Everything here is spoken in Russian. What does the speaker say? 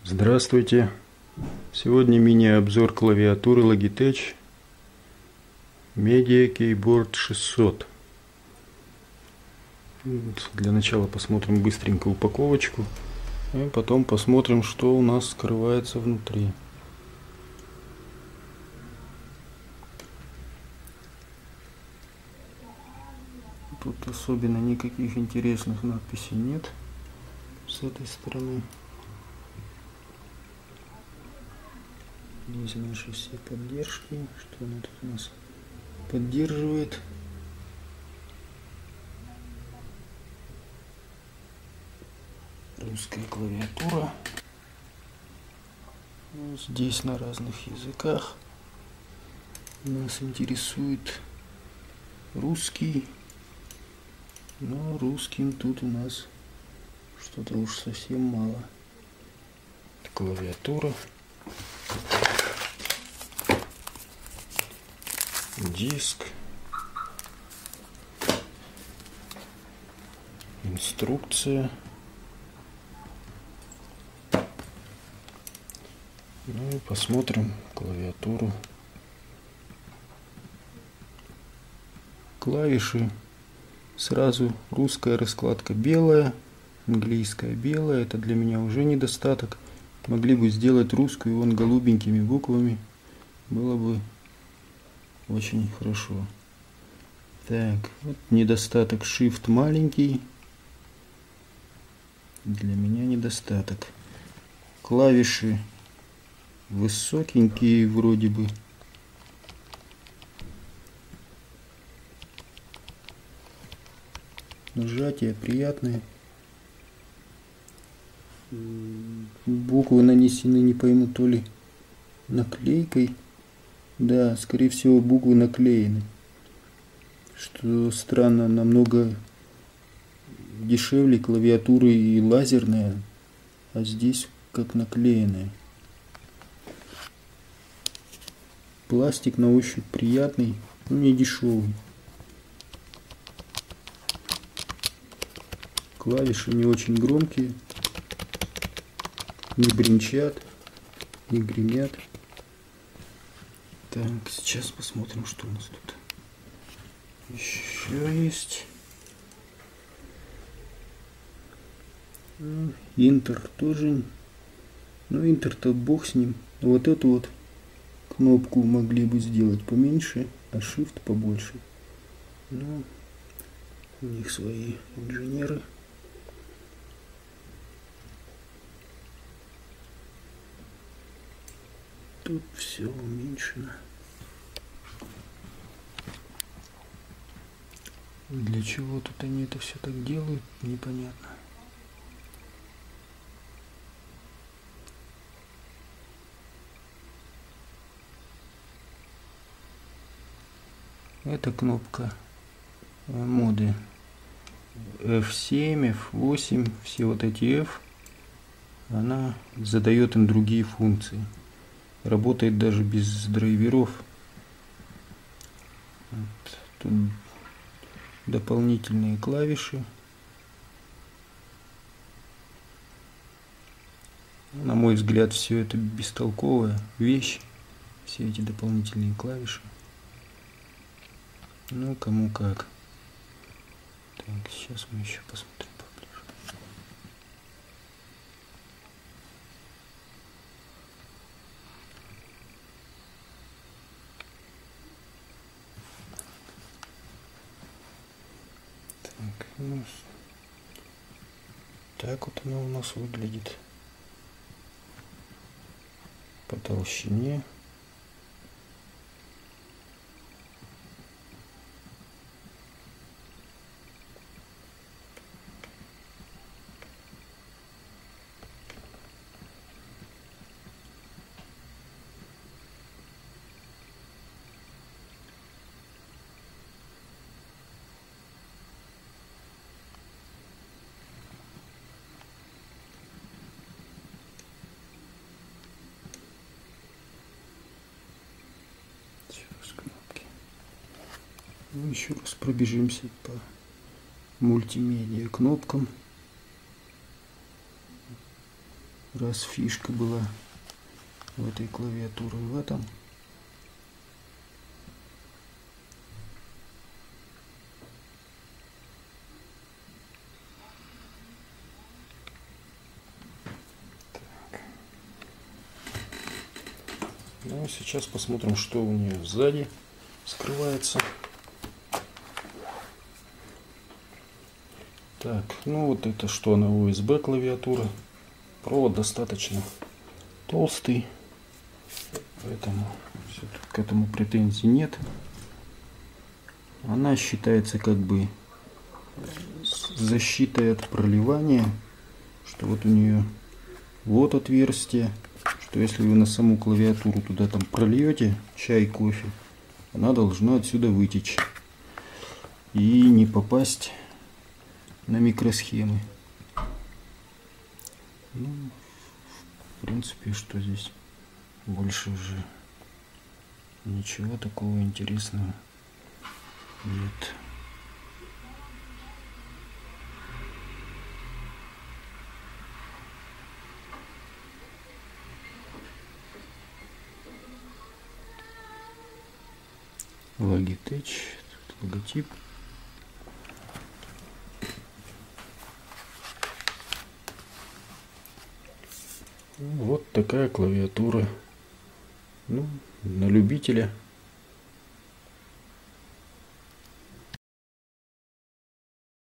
Здравствуйте! Сегодня мини-обзор клавиатуры Logitech Media Keyboard 600. Для начала посмотрим быстренько упаковочку, и потом посмотрим, что у нас скрывается внутри. Тут особенно никаких интересных надписей нет с этой стороны. Здесь наши все поддержки, что она тут у нас поддерживает. Русская клавиатура. Здесь на разных языках. Нас интересует русский, но русским тут у нас что-то уж совсем мало. Клавиатура. Диск, инструкция, ну и посмотрим клавиатуру. Клавиши сразу русская раскладка белая, английская белая. Это для меня уже недостаток. Могли бы сделать русскую вон голубенькими буквами, было бы очень хорошо. Так, вот недостаток, Shift маленький. Для меня недостаток. Клавиши высокенькие вроде бы. Нажатия приятные. Буквы нанесены, не пойму, то ли наклейкой. Да, скорее всего, буквы наклеены. Что странно, намного дешевле клавиатуры и лазерная, а здесь как наклеенная. Пластик на ощупь приятный, но не дешевый. Клавиши не очень громкие, не бренчат, не гремят. Так, сейчас посмотрим, что у нас тут еще есть. Интер тоже. Ну, интер-то бог с ним. Вот эту вот кнопку могли бы сделать поменьше, а Shift побольше. Но у них свои инженеры. Тут все уменьшено. Для чего тут они это все так делают, непонятно. Это кнопка моды F7, F8, все вот эти F, она задает им другие функции. Работает даже без драйверов. Вот. Тут дополнительные клавиши. На мой взгляд, все это бестолковая вещь. Все эти дополнительные клавиши. Ну, кому как. Так, сейчас мы еще посмотрим поближе. Так, ну, так вот она у нас выглядит по толщине. Ну, еще раз пробежимся по мультимедиа кнопкам. раз фишка была в этой клавиатуре, в этом. Ну, сейчас посмотрим, что у нее сзади скрывается. Так, ну вот это что, она USB клавиатура. Провод достаточно толстый, поэтому к этому претензий нет. Она считается как бы защитой от проливания, что вот у нее вот отверстие, что если вы на саму клавиатуру туда там прольете чай, кофе, она должна отсюда вытечь и не попасть на микросхемы. Ну, в принципе, что здесь больше уже ничего такого интересного нет. Logitech, тут логотип. Вот такая клавиатура. Ну, на любителя.